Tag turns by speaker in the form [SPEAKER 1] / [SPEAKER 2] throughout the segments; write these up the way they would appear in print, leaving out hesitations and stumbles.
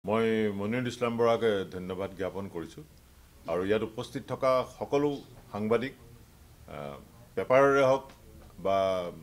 [SPEAKER 1] মই মনিৰুল ইছলাম বৰাকে ধন্যবাদ জ্ঞাপন কৰিছোঁ আৰু ইয়াত উপস্থিত থকা সকলো সাংবাদিক পেপাৰৰে হওক বা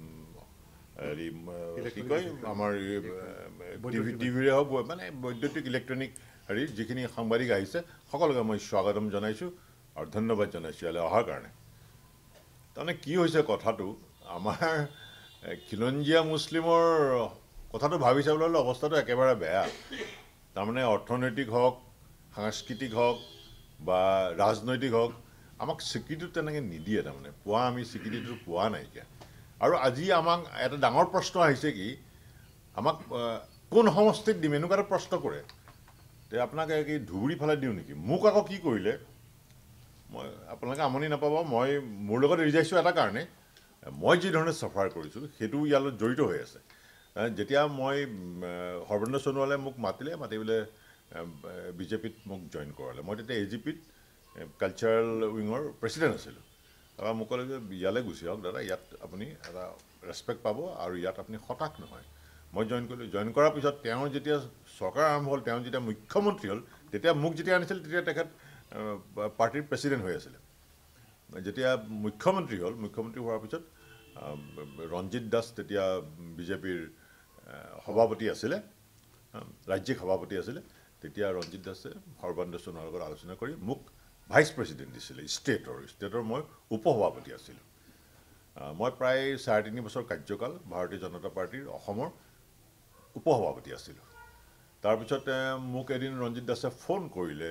[SPEAKER 1] কি কয় আমাৰ টিভিৰে হওক মানে বৈদ্যুতিক ইলেক্ট্ৰনিক যিখিনি সাংবাদিক আহিছে সকলোকে মই স্বাগতম জনাইছোঁ আৰু ধন্যবাদ জনাইছোঁ ইয়ালৈ অহাৰ কাৰণে। তাৰমানে কি হৈছে কথাটো, আমাৰ খিলঞ্জীয়া মুছলিমৰ কথাটো ভাবি চাবলৈ হ'লে অৱস্থাটো একেবাৰে বেয়া। তাৰমানে অৰ্থনৈতিক হওক, সাংস্কৃতিক হওক বা ৰাজনৈতিক হওক, আমাক স্বীকৃতি তেনেকৈ নিদিয়ে। তাৰমানে আমি স্বীকৃতিটো পোৱা নাইকিয়া। আৰু আজি আমাক এটা ডাঙৰ প্ৰশ্ন আহিছে কি, আমাক কোন সমষ্টিত দিম এনেকুৱা এটা প্ৰশ্ন কৰে। তে আপোনাক কি ধুবুৰী ফালে দিওঁ নেকি? মোক আকৌ কি কৰিলে, মই আপোনালোকে আমনি নাপাব, মই মোৰ লগত ৰিজাইছোঁ এটা কাৰণে, মই যি ধৰণে চাফাৰ কৰিছোঁ সেইটো ইয়াৰ লগত জড়িত হৈ আছে। যেতিয়া মই সৰ্বানন্দ সোণোৱালে মোক মাতি পেলাই বিজেপিত মোক জইন কৰালে, মই তেতিয়া AGPত কালচাৰেল উইঙৰ প্ৰেচিডেণ্ট আছিলোঁ। তাৰপৰা মোক ক'লে যে ইয়ালৈ গুচি আহক দাদা, ইয়াত আপুনি এটা ৰেচপেক্ট পাব আৰু ইয়াত আপুনি হতাশ নহয়। মই জইন কৰিলোঁ। জইন কৰাৰ পিছত তেওঁ যেতিয়া চৰকাৰ আৰম্ভ হ'ল, তেওঁ যেতিয়া মুখ্যমন্ত্ৰী হ'ল, তেতিয়া মোক যেতিয়া আনিছিল তেতিয়া তেখেত পাৰ্টিৰ প্ৰেচিডেণ্ট হৈ আছিলে। যেতিয়া মুখ্যমন্ত্ৰী হ'ল, মুখ্যমন্ত্ৰী হোৱাৰ পিছত ৰঞ্জিত দাস তেতিয়া বিজেপিৰ সভাপতি আছিলে, ৰাজ্যিক সভাপতি আছিলে, তেতিয়া ৰঞ্জিত দাসে সৰ্বানন্দ সোণোৱালৰ লগত আলোচনা কৰি মোক ভাইচ প্ৰেচিডেণ্ট দিছিলে ষ্টেটৰ মই উপসভাপতি আছিলোঁ। মই প্ৰায় 3.5 বছৰ কাৰ্যকাল ভাৰতীয় জনতা পাৰ্টিৰ অসমৰ উপসভাপতি আছিলোঁ। তাৰপিছত মোক এদিন ৰঞ্জিত দাসে ফোন কৰিলে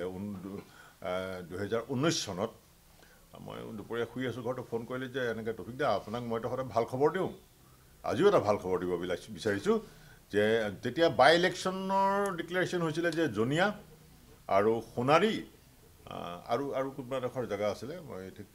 [SPEAKER 1] 2019 চনত। মই দুপৰীয়া শুই আছোঁ ঘৰতে, ফোন কৰিলে যে এনেকৈ টপিক দা, আপোনাক মইতো সদায় ভাল খবৰ দিওঁ, আজিও এটা ভাল খবৰ দিব বিচাৰিছোঁ যে তেতিয়া বাই ইলেকশ্যনৰ ডিক্লেৰেশ্যন হৈছিলে যে জনিয়া আৰু সোণাৰী আৰু আৰু কোনোবা এডোখৰ জেগা আছিলে, মই ঠিক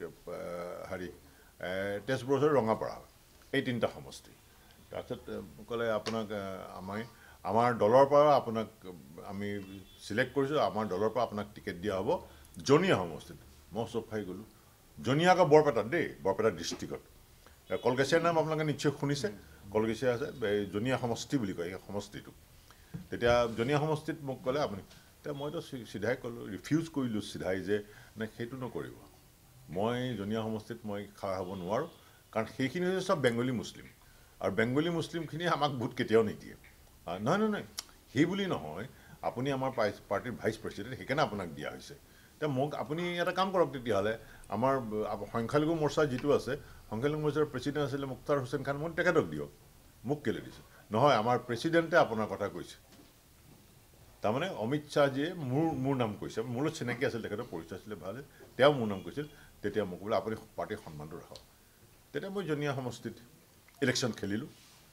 [SPEAKER 1] তেজপুৰ ৰঙাপাৰা, এই 3টা সমষ্টি। তাৰপিছত ক'লে আপোনাক আমাৰ দলৰ পৰা আপোনাক আমি চিলেক্ট কৰিছোঁ, আমাৰ দলৰ পৰা আপোনাক টিকেট দিয়া হ'ব জনিয়া সমষ্টিত। মই চব খাই গ'লোঁ। জনিয়া আকৌ বৰপেটাত দেই, বৰপেটা ডিষ্ট্ৰিক্টত। কলগেছিয়াৰ নাম আপোনালোকে নিশ্চয় শুনিছে, কলগেছিয়া আছে, জনিয়া সমষ্টি বুলি কয় এই সমষ্টিটো। তেতিয়া জনিয়া সমষ্টিত মোক ক'লে আপুনি, এতিয়া মইতো চিধাই ক'লোঁ, ৰিফিউজ কৰিলোঁ চিধাই যে নাই সেইটো নকৰিব, মই জনিয়া সমষ্টিত মই খাৰা হ'ব নোৱাৰোঁ, কাৰণ সেইখিনি হৈছে চব বেংগলী মুছলিম আৰু বেংগলী মুছলিমখিনিয়ে আমাক ভোট কেতিয়াও নিদিয়ে। নহয়, সেই বুলি নহয়, আপুনি আমাৰ পাৰ্টিৰ ভাইচ প্ৰেচিডেণ্ট, সেইকাৰণে আপোনাক দিয়া হৈছে। এতিয়া মোক আপুনি এটা কাম কৰক, তেতিয়াহ'লে আমাৰ সংখ্যালঘু মৰ্চা যিটো আছে, সংখ্যালঘু মৰ্চাৰ প্ৰেচিডেণ্ট আছিলে মুখতাৰ হুছেইন খান, মই তেখেতক দিয়ক, মোক কেলৈ দিছে? নহয়, আমাৰ প্ৰেচিডেণ্টে আপোনাৰ কথা কৈছে। তাৰমানে অমিত শ্বাহজীয়ে মোৰ নাম কৈছে, মোৰ লগত চিনাকি আছিল, তেখেতৰ পৰিচয় আছিলে ভাল, তেওঁ মোৰ নাম কৈছিল। তেতিয়া মোক বোলে আপুনি পাৰ্টিৰ সন্মানটো ৰাখক। তেতিয়া মই জনিয়া সমষ্টিত ইলেকশ্যন খেলিলোঁ।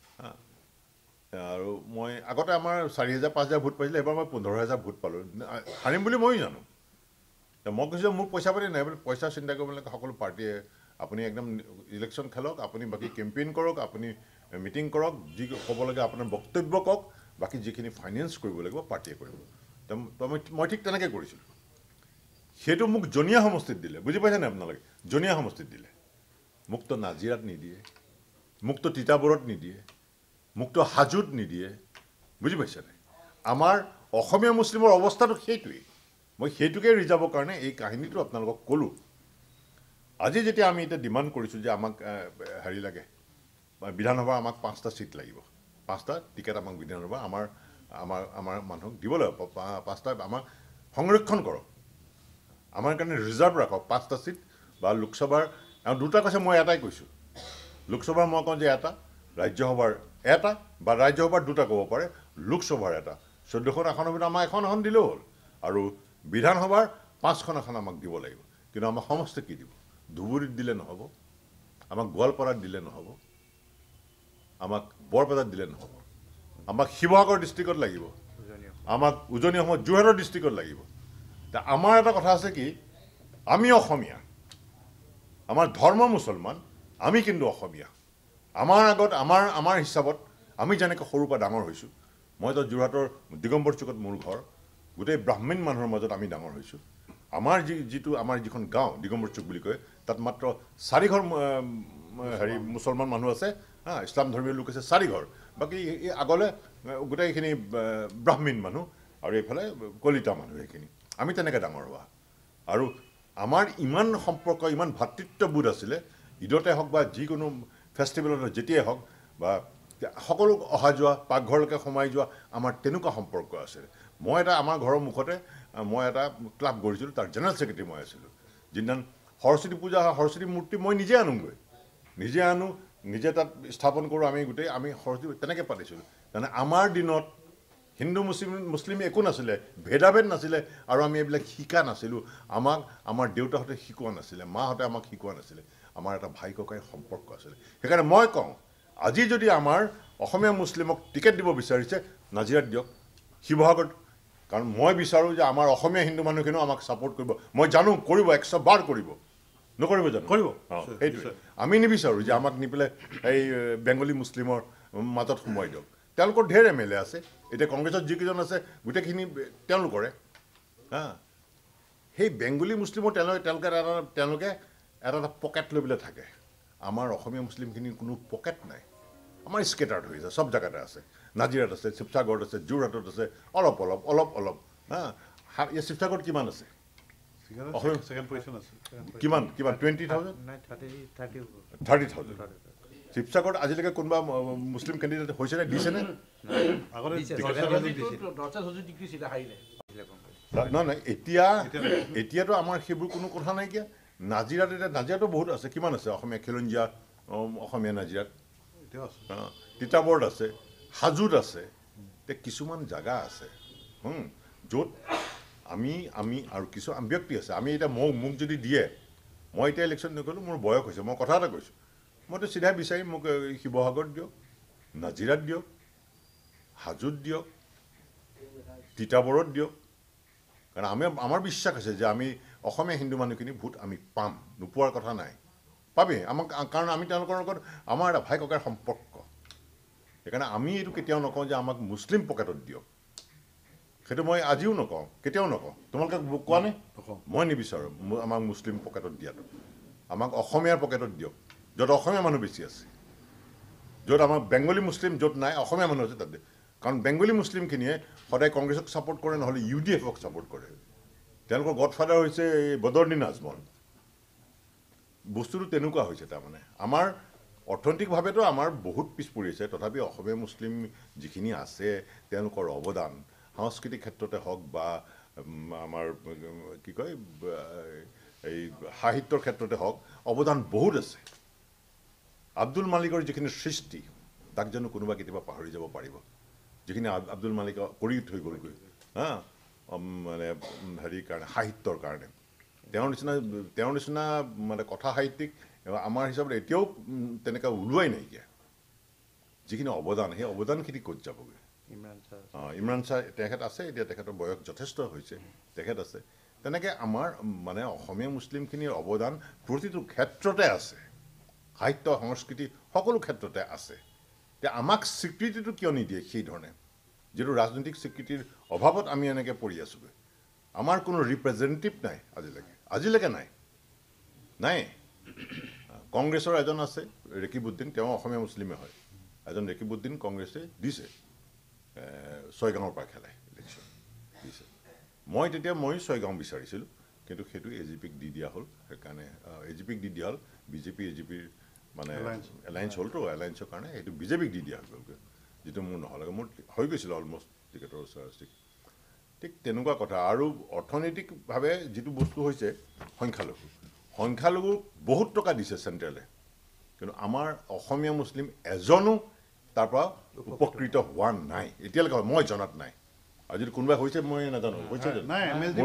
[SPEAKER 1] আৰু মই আগতে আমাৰ 4,000-5,000 ভোট পাইছিলে, এবাৰ মই 15,000 ভোট পালোঁ। হাৰিম বুলি ময়ো জানো। মই কৈছোঁ মোৰ পইচা পাতি নাই, বোলে পইচা চিন্তা কৰিব নালাগে, সকলো পাৰ্টিয়ে আপুনি একদম ইলেকশ্যন খেলক, আপুনি বাকী কেম্পেইন কৰক, আপুনি মিটিং কৰক, যি ক'ব লাগে আপোনাৰ বক্তব্য কওক, বাকী যিখিনি ফাইনেন্স কৰিব লাগিব পাৰ্টিয়ে কৰিব। মই ঠিক তেনেকৈ কৰিছিলোঁ। সেইটো মোক জনিয়া সমষ্টিত দিলে, বুজি পাইছেনে আপোনালোকে? জনিয়া সমষ্টিত দিলে। মোকতো নাজিৰাত নিদিয়ে, মোকতো তিতাবৰত নিদিয়ে, মোকতো হাজোত নিদিয়ে, বুজি পাইছেনে? আমাৰ অসমীয়া মুছলিমৰ অৱস্থাটো সেইটোৱেই। মই সেইটোকে ৰিজাৰ্ভৰ কাৰণে এই কাহিনীটো আপোনালোকক ক'লোঁ। আজি যেতিয়া আমি এতিয়া ডিমাণ্ড কৰিছোঁ যে আমাক লাগে, বিধানসভাৰ আমাক 5টা ছিট লাগিব, 5টা টিকেট আমাক বিধানসভা আমাৰ মানুহক দিব লাগিব, 5টা আমাক সংৰক্ষণ কৰক, আমাৰ কাৰণে ৰিজাৰ্ভ ৰাখক 5টা ছিট। বা লোকসভাৰ 2টা কৈছে, মই এটাই কৈছোঁ। লোকসভাৰ মই কওঁ যে এটা, ৰাজ্যসভাৰ এটা, বা ৰাজ্যসভাৰ 2টা ক'ব পাৰে, লোকসভাৰ এটা। 14খন আসনৰ ভিতৰত আমাৰ এখন দিলেও হ'ল, আৰু বিধানসভাৰ 5খন আসন আমাক দিব লাগিব। কিন্তু আমাক সমষ্টি কি দিব? ধুবুৰীত দিলে নহ'ব, আমাক গোৱালপাৰাত দিলে নহ'ব, আমাক বৰপেটাত দিলে নহ'ব, আমাক শিৱসাগৰ ডিষ্ট্ৰিক্টত লাগিব, আমাক উজনি অসমত যোৰহাটৰ ডিষ্ট্ৰিক্টত লাগিব। এতিয়া আমাৰ এটা কথা আছে কি, আমি অসমীয়া, আমাৰ ধৰ্ম মুছলমান, আমি কিন্তু অসমীয়া। আমাৰ আগত আমাৰ হিচাপত আমি যেনেকৈ সৰুৰ পৰা ডাঙৰ হৈছোঁ, মইতো যোৰহাটৰ দিগম্বৰ চুকত মোৰ ঘৰ, গোটেই ব্ৰাহ্মণ মানুহৰ মাজত আমি ডাঙৰ হৈছোঁ। আমাৰ আমাৰ যিখন গাঁও দিগম্বৰ চুক বুলি কয়, তাত মাত্ৰ 4 ঘৰ মুছলমান মানুহ আছে, ইছলাম ধৰ্মীয় লোক আছে 4 ঘৰ, বাকী আগলৈ গোটেইখিনি ব্ৰাহ্মণ মানুহ আৰু এইফালে কলিতা মানুহ সেইখিনি আমি তেনেকৈ ডাঙৰ হোৱা আৰু আমাৰ ইমান সম্পৰ্ক ইমান ভাতৃত্ববোধ আছিলে ঈদতে হওক বা যিকোনো ফেষ্টিভেলত যেতিয়াই হওক বা সকলো অহা যোৱা পাকঘৰলৈকে সোমাই যোৱা আমাৰ তেনেকুৱা সম্পৰ্ক আছিলে মই এটা আমাৰ ঘৰৰ মুখতে মই এটা ক্লাব কৰিছিলোঁ তাৰ জেনেৰেল ছেক্ৰেটাৰী মই আছিলোঁ যিদিনা সৰস্বতী পূজা হয় সৰস্বতী মূৰ্তি মই নিজে আনোগৈ নিজে আনো নিজে তাত স্থাপন কৰোঁ আমি গোটেই আমি সৰস্বতী তেনেকৈ পাতিছিলোঁ তাৰমানে আমাৰ দিনত হিন্দু মুছলিম একো নাছিলে ভেদাভেদ নাছিলে আৰু আমি এইবিলাক শিকা নাছিলোঁ আমাক আমাৰ দেউতাহঁতে শিকোৱা নাছিলে মাহঁতে আমাক শিকোৱা নাছিলে আমাৰ এটা ভাই ককাই সম্পৰ্ক আছিলে সেইকাৰণে মই কওঁ আজি যদি আমাৰ অসমীয়া মুছলিমক টিকেট দিব বিচাৰিছে নাজিৰাত দিয়ক শিৱসাগৰত কাৰণ মই বিচাৰোঁ যে আমাৰ অসমীয়া হিন্দু মানুহখিনিও আমাক ছাপোৰ্ট কৰিব মই জানো কৰিব 100 বাৰ কৰিব নকৰিব জানো
[SPEAKER 2] কৰিব
[SPEAKER 1] সেইটোৱে আমি নিবিচাৰোঁ যে আমাক নি পেলাই এই বেংগলী মুছলিমৰ মাজত সোমোৱাই দিয়ক তেওঁলোকৰ ঢেৰ MLA আছে এতিয়া কংগ্ৰেছত যিকেইজন আছে গোটেইখিনি তেওঁলোকৰে সেই বেংগলী মুছলিমৰ তেওঁলোকে এটা পকেট লৈ পেলাই থাকে আমাৰ অসমীয়া মুছলিমখিনিৰ কোনো পকেট নাই আমাৰ স্কেটাৰ্ড হৈ আছে চব জেগাতে আছে নাজিৰাত আছে শিৱসাগৰত আছে যোৰহাটত আছে অলপ শিৱসাগৰত কিমান আছে কিমান 20,000 30,000 শিৱসাগৰত আজিলৈকে কোনোবা মুছলিম কেণ্ডিডেট হৈছেনে দিছেনে নহয় এতিয়াতো আমাৰ সেইবোৰ কোনো কথা নাইকিয়া নাজিৰাত এতিয়া নাজিৰাতো বহুত আছে কিমান আছে অসমীয়া খিলঞ্জীয়া অসমীয়া নাজিৰাত তিতাবৰত আছে হাজোত আছে এতিয়া কিছুমান জেগা আছে য'ত আমি আৰু কিছু ব্যক্তি আছে আমি এতিয়া মোক যদি দিয়ে মই এতিয়া ইলেকশ্যন নকৰিলোঁ মোৰ বয়স হৈছে মই কথা এটা কৈছোঁ মইতো চিধাই বিচাৰিম মোক শিৱসাগৰত দিয়ক নাজিৰাত দিয়ক হাজোত দিয়ক তিতাবৰত দিয়ক কাৰণ আমাৰ বিশ্বাস আছে যে আমি অসমীয়া হিন্দু মানুহখিনি ভোট আমি পাম নোপোৱাৰ কথা নাই পাবি আমাক কাৰণ আমি তেওঁলোকৰ লগত আমাৰ এটা ভাই ককাইৰ সম্পৰ্ক সেইকাৰণে আমি এইটো কেতিয়াও নকওঁ যে আমাক মুছলিম পকেটত দিয়ক সেইটো মই আজিও নকওঁ কেতিয়াও নকওঁ তোমালোকে কোৱা নে মই নিবিচাৰোঁ আমাক মুছলিম পকেটত দিয়াটো আমাক অসমীয়াৰ পকেটত দিয়ক য'ত অসমীয়া মানুহ বেছি আছে য'ত আমাৰ বেংগলী মুছলিম য'ত নাই অসমীয়া মানুহ আছে তাতে কাৰণ বেংগলী মুছলিমখিনিয়ে সদায় কংগ্ৰেছক ছাপোৰ্ট কৰে নহ'লে UDFক ছাপোৰ্ট কৰে তেওঁলোকৰ গডফাদাৰ হৈছে এই বদৰুদ্দিন আজমল বস্তুটো তেনেকুৱা হৈছে তাৰমানে আমাৰ অৰ্থনৈতিকভাৱেতো আমাৰ বহুত পিছ পৰি আছে তথাপি অসমীয়া মুছলিম যিখিনি আছে তেওঁলোকৰ অৱদান সাংস্কৃতিক ক্ষেত্ৰতে হওক বা আমাৰ কি কয় এই সাহিত্যৰ ক্ষেত্ৰতে হওক অৱদান বহুত আছে আব্দুল মালিকৰ যিখিনি সৃষ্টি তাক জানো কোনোবা কেতিয়াবা পাহৰি যাব পাৰিব যিখিনি আব্দুল মালিকে কৰি থৈ গ'লগৈ মানে হেৰিৰ কাৰণে সাহিত্যৰ কাৰণে তেওঁৰ নিচিনা মানে কথা সাহিত্যিক আমাৰ হিচাপত এতিয়াও তেনেকৈ ওলোৱাই নাইকিয়া যিখিনি অৱদান সেই অৱদানখিনি ক'ত যাবগৈ ইমৰান ছাৰ তেখেত আছে এতিয়া তেখেতৰ বয়স যথেষ্ট হৈছে তেখেত আছে তেনেকৈ আমাৰ মানে অসমীয়া মুছলিমখিনিৰ অৱদান প্ৰতিটো ক্ষেত্ৰতে আছে সাহিত্য সংস্কৃতি সকলো ক্ষেত্ৰতে আছে এতিয়া আমাক স্বীকৃতিটো কিয় নিদিয়ে সেইধৰণে যিটো ৰাজনৈতিক স্বীকৃতিৰ অভাৱত আমি এনেকৈ পৰি আছোগৈ আমাৰ কোনো ৰিপ্ৰেজেণ্টেটিভ নাই আজিলৈকে নাই কংগ্ৰেছৰ এজন আছে ৰেকিবুদ্দিন তেওঁ অসমীয়া মুছলিমে হয় এজন ৰেকিবুদ্দিন কংগ্ৰেছে দিছে 6 গাঁৱৰ পৰা খেলাই ইলেকশ্যন দিছে মই ছয়গাঁও বিচাৰিছিলোঁ কিন্তু সেইটো AGPক দি দিয়া হ'ল সেইকাৰণে AGPক দি দিয়া হ'ল BJP AGPৰ মানে এলায়েন্স হ'লতো এলায়েন্সৰ কাৰণে সেইটো BJPক দি দিয়া গ'লগৈ যিটো মোৰ নহ'লে মোৰ হৈ গৈছিল অলমষ্ট টিকেটৰ ওচৰা ঠিক তেনেকুৱা কথা আৰু অৰ্থনৈতিকভাৱে যিটো বস্তু হৈছে সংখ্যালঘু বহুত টকা দিছে চেণ্ট্ৰেলে কিন্তু আমাৰ অসমীয়া মুছলিম এজনো তাৰ পৰা উপকৃত হোৱা নাই এতিয়ালৈকে মই জনাত নাই আৰু যদি কোনোবাই হৈছে মই নাজানো হৈছে নাই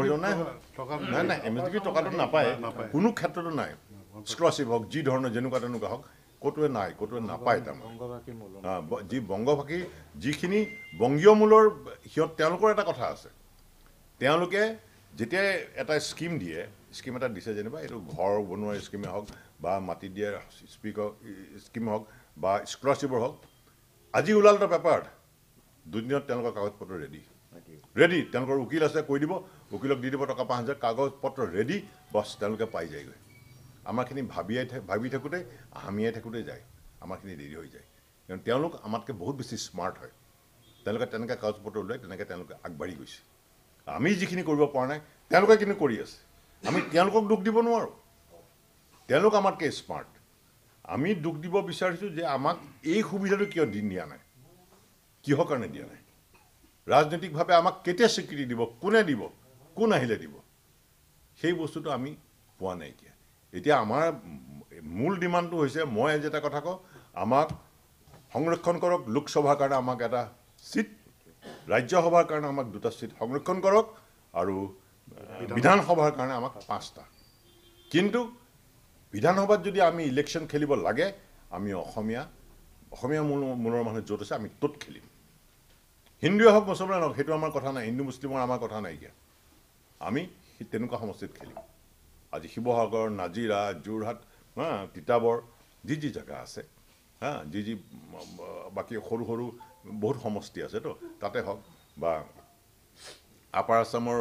[SPEAKER 1] MSDP টকাটো নাপায় কোনো ক্ষেত্ৰতো নাই স্কলাৰশ্বিপ হওক যি ধৰণৰ যেনেকুৱা তেনেকুৱা হওক ক'তোৱে নাপায় তাৰমানে যি বংগভাষী যিখিনি বংগীয় মূলৰ তেওঁলোকৰ এটা কথা আছে তেওঁলোকে যেতিয়া এটা স্কিম এটা দিছে যেনিবা এইটো ঘৰ বনোৱাৰ স্কিমে হওক বা মাটি দিয়া স্কিম হওক বা স্কলাৰশ্বিপৰ হওক আজি ওলাল এটা পেপাৰ দুদিনত তেওঁলোকৰ কাগজ পত্ৰ ৰেডি তেওঁলোকৰ উকিল আছে কৈ দিব উকিলক দি দিব টকা 5,000 কাগজ পত্ৰ ৰেডি বছ তেওঁলোকে পাই যায়গৈ আমাৰখিনি ভাবি থাকোঁতে হামিয়াই থাকোঁতে যায় আমাৰখিনি দেৰি হৈ যায় কাৰণ তেওঁলোক আমাতকৈ বহুত বেছি স্মাৰ্ট হয় তেওঁলোকে তেনেকৈ কাগজ পত্ৰ ওলাই তেনেকৈ তেওঁলোকে আগবাঢ়ি গৈছে আমি যিখিনি কৰিব পৰা নাই তেওঁলোকে কিন্তু কৰি আছে আমি তেওঁলোকক দুখ দিব নোৱাৰোঁ তেওঁলোক আমাতকৈ স্মাৰ্ট আমি দুখ দিব বিচাৰিছোঁ যে আমাক এই সুবিধাটো কিয় দিয়া নাই কিহৰ কাৰণে দিয়া নাই ৰাজনৈতিকভাৱে আমাক কেতিয়া স্বীকৃতি দিব কোনে দিব কোন আহিলে দিব সেই বস্তুটো আমি পোৱা নাই এতিয়া আমাৰ মূল ডিমাণ্ডটো হৈছে মই আজি এটা কথা কওঁ আমাক সংৰক্ষণ কৰক লোকসভাৰ কাৰণে আমাক এটা সিট ৰাজ্যসভাৰ কাৰণে আমাক দুটা সিট সংৰক্ষণ কৰক আৰু বিধানসভাৰ কাৰণে আমাক 5টা কিন্তু বিধানসভাত যদি আমি ইলেকশ্যন খেলিব লাগে আমি অসমীয়া মূলৰ মানুহ য'ত আছে আমি ত'ত খেলিম হিন্দুৱে হওক মুছলমান হওক সেইটো আমাৰ কথা নাই হিন্দু মুছলিমৰ আমাৰ কথা নাইকিয়া আমি তেনেকুৱা সমষ্টিত খেলিম আজি শিৱসাগৰ নাজিৰা যোৰহাট তিতাবৰ যি জেগা আছে যি বাকী সৰু সৰু বহুত সমষ্টি আছে তো তাতে হওক বা আপাৰ আছামৰ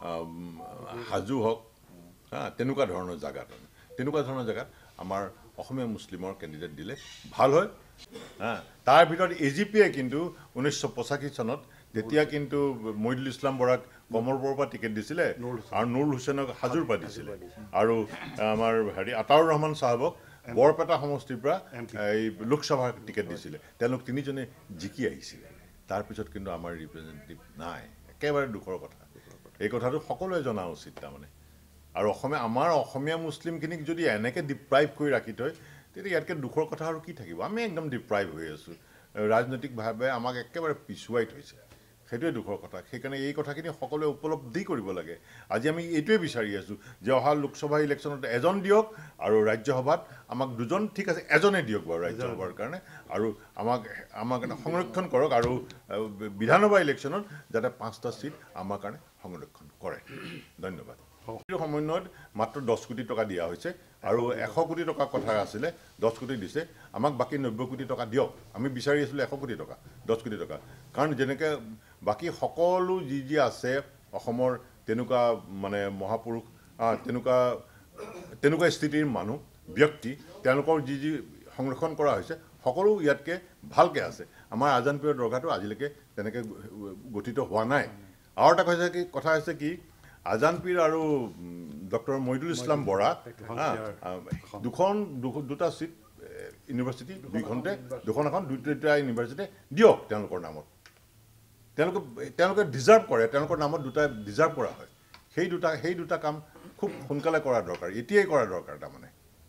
[SPEAKER 1] হাজো হওক তেনেকুৱা ধৰণৰ জেগাত আমাৰ অসমীয়া মুছলিমৰ কেণ্ডিডেট দিলে ভাল হয় তাৰ ভিতৰত এজিপিয়ে কিন্তু 1985 চনত যেতিয়া কিন্তু মহিদুল ইছলাম বৰাক কমলপুৰৰ পৰা টিকেট দিছিলে আৰু নুৰুল হুছেইনক হাজোৰ পৰা দিছিলে আৰু আমাৰ আতাউৰ ৰহমান চাহাবক বৰপেটা সমষ্টিৰ পৰা এই লোকসভাৰ টিকেট দিছিলে তেওঁলোক তিনিজনে জিকি আহিছিলে তাৰপিছত কিন্তু আমাৰ ৰিপ্ৰেজেণ্টেটিভ নাই একেবাৰে দুখৰ কথা এই কথাটো সকলোৱে জনা উচিত তাৰমানে আৰু আমাৰ অসমীয়া মুছলিমখিনিক যদি এনেকৈ ডিপ্ৰাইভ কৰি ৰাখি থয় তেতিয়া ইয়াতকৈ দুখৰ কথা আৰু কি থাকিব আমি একদম ডিপ্ৰাইভ হৈ আছোঁ ৰাজনৈতিকভাৱে আমাক একেবাৰে পিছুৱাই থৈছে সেইটোৱে দুখৰ কথা সেইকাৰণে এই কথাখিনি সকলোৱে উপলব্ধি কৰিব লাগে আজি আমি এইটোৱে বিচাৰি আছোঁ যে অহা লোকসভা ইলেকশ্যনত এজন দিয়ক আৰু ৰাজ্যসভাত আমাক দুজন ঠিক আছে এজনে দিয়ক বাৰু ৰাজ্যসভাৰ কাৰণে আৰু আমাক সংৰক্ষণ কৰক আৰু বিধানসভা ইলেকশ্যনত যাতে 5টা সিট আমাৰ কাৰণে সংৰক্ষণ কৰে ধন্যবাদ সমন্বয়ত মাত্ৰ 10 কোটি টকা দিয়া হৈছে আৰু 100 কোটি টকা কথা আছিলে 10 কোটি দিছে আমাক বাকী 90 কোটি টকা দিয়ক আমি বিচাৰি আছিলোঁ 100 কোটি টকা 10 কোটি টকা কাৰণ যেনেকৈ বাকী সকলো যি আছে অসমৰ তেনেকুৱা মানে মহাপুৰুষ তেনেকুৱা স্থিতিৰ মানুহ ব্যক্তি তেওঁলোকৰ যি সংৰক্ষণ কৰা হৈছে সকলো ইয়াতকৈ ভালকৈ আছে আমাৰ আজান পীৰৰ দৰগাহটো আজিলৈকে তেনেকৈ গঠিত হোৱা নাই আৰু এটা কথা হৈছে কি আজান পীৰ আৰু ডক্টৰ মহিদুল ইছলাম বৰা দুটা সিট ইউনিভাৰ্চিটি দুখন দুটা ইউনিভাৰ্চিটি দিয়ক তেওঁলোকৰ নামত তেওঁলোকে ডিজাৰ্ভ কৰে তেওঁলোকৰ নামত দুটা ডিজাৰ্ভ কৰা হয় সেই দুটা কাম খুব সোনকালে কৰা দৰকাৰ এতিয়াই কৰা দৰকাৰ তাৰমানে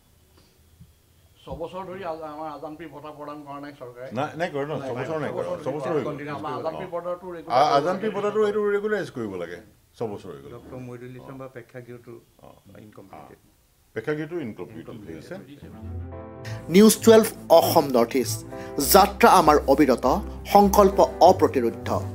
[SPEAKER 2] 6 বছৰ ধৰি আমাৰ আজান পীৰ বঁটা প্ৰদান কৰা নাই চৰকাৰে
[SPEAKER 1] নাই কৰে ন 6 বছৰ নাই কৰে 6 বছৰ আজান পীৰ বঁটাটো এইটো ৰেগুলাৰাইজ কৰিব লাগে 6 বছৰ হৈ গ'ল
[SPEAKER 3] ডক্টৰ মহিদুল ইছলাম বা প্ৰেক্ষাগৃহটো
[SPEAKER 1] ইনকমপ্লিট হৈছে
[SPEAKER 4] নিউজ 12 অসম নৰ্থ ইষ্ট যাত্ৰা আমাৰ অবিৰত সংকল্প অপ্ৰতিৰোধ্য